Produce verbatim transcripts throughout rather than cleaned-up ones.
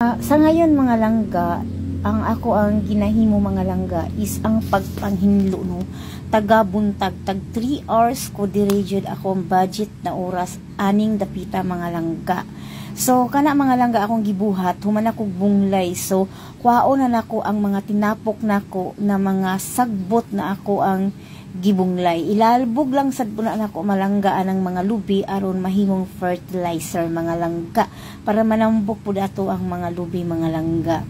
Uh, sa ngayon mga langga, ang ako ang ginahimo mga langga is ang pagpanghinlo no. Taga buntag tag three hours ko diri jud akong budget na oras aning dapita mga langga. So kana mga langga akong gibuhat human ako bunglay. So kwaon na nako ang mga tinapok nako na mga sagbot na ako ang gibunglay. Ilalbog lang sad po na nako malanggaan ang mga lubi aron mahimong fertilizer mga langga para manambok pud ato ang mga lubi mga langga.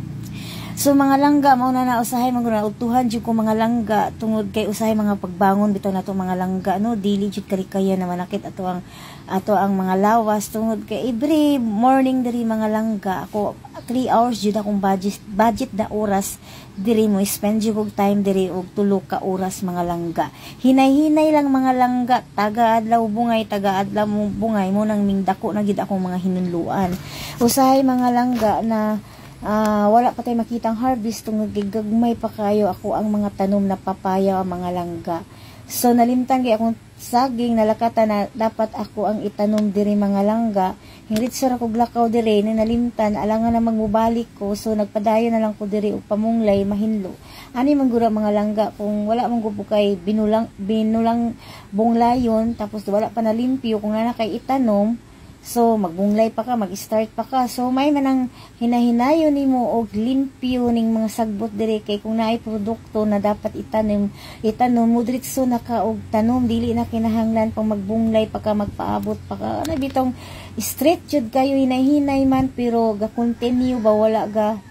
So mga langga mao na na usahay maguna utuhan jud ko mga langga tungod kay usahay mga pagbangon bitaw nato mga langga no dili jud kalikaya na manakit ato ang ato ang mga lawas tungod kay every morning diri mga langga ako three hours jud akong budget budget na oras diri mo spend jud og time diri og tulo ka oras mga langga. Hinay-hinay lang mga langga taga adlaw bungay taga adlaw bungay mo nang mingdako na gid akong mga hinunluan. Usahay mga langga na Uh, wala pa tayo makitang harvest tungod gagmay pa kayo ako ang mga tanom na papaya ang mga langga. So nalimtan kay akong saging nalakata na dapat ako ang itanom diri mga langga. Hinrit sura kog lakaw diri na nalimtan alangan na magmubalik ko so nagpadayon na lang ko diri og pamunglay mahinlo. Ani man gura mga langga kung wala man gupo kay binulang binulang bunglayon tapos wala pa nalimpyo kung ana kay itanom. So magbunglay pa ka, mag-start pa ka. So may manang hinahinayon nimo og limpyo ning mga sagbot diri kay kung naay produkto na dapat itanom, itanom mo diretso na ka og tanom dili na kinahanglan pang magbunglay pa ka magpaabot pa ka. Ano bitong straight jud kayo hinay-hinay man pero ga continue ba wala ga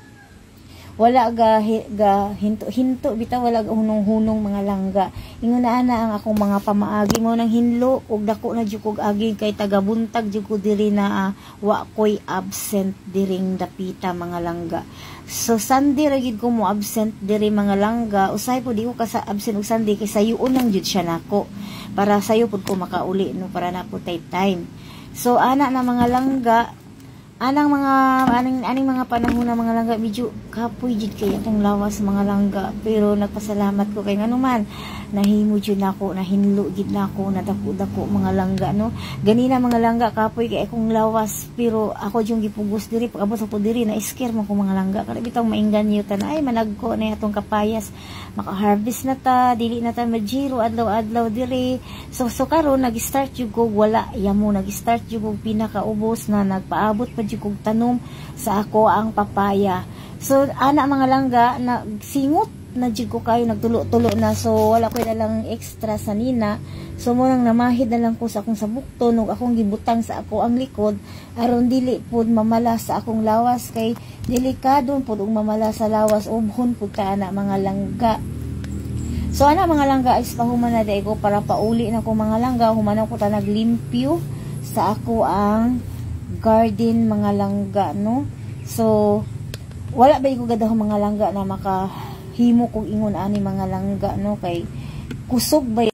wala ga, ga hinto hinto bitaw wala ga hunong-hunong mga langga. Ingon na ana ang akong mga pamaagi mo nang hinlo og dako na jud kog agi kay taga buntag jud ko diri na uh, wa koy absent diring dapita mga langga. So Sunday ra gid ko mo absent diri mga langga. Usay po di ko ka sa absent og Sunday kay sayuon lang jud siya nako. Para sayo pud ko makauli no para na po tay time. So ana na mga langga anang mga aning aning mga panahon na mga langga medyo kapoy jud kay atong lawas mga langga pero nagpasalamat ko kay nganuman nahimo jud nako nahinlo gid nako nadako-dako mga langga no ganina mga langga kapoy kay akong lawas pero ako jung gipugos diri pagabot ko diri na scare man ko mga langga kada bitaw mainganyo tan ay managko na atong kapayas maka-harvest na ta dili na ta majiro adlaw-adlaw diri so so karon nag-start jud ko wala yamo nag-start jud ko pinakaubos na nagpaabot pa kog tanom sa ako ang papaya. So ana mga langga na singot na jud ko kayo nagtulo-tulo na so wala ko na lang extra sa nina. So mo nang namahid na lang ko sa akong sabukton ug akong gibutang sa ako ang likod aron dili pud mamala sa akong lawas kay delikado pud og mamala sa lawas ubhon pud ta ana mga langga. So ana mga langga is pahuman na dai ko para pauli na ko mga langga human ko ta naglimpyo sa ako ang garden mga langga no. So wala ba ko gadaw mga langga na makahimo kog ingon ani mga langga no kay kusog ba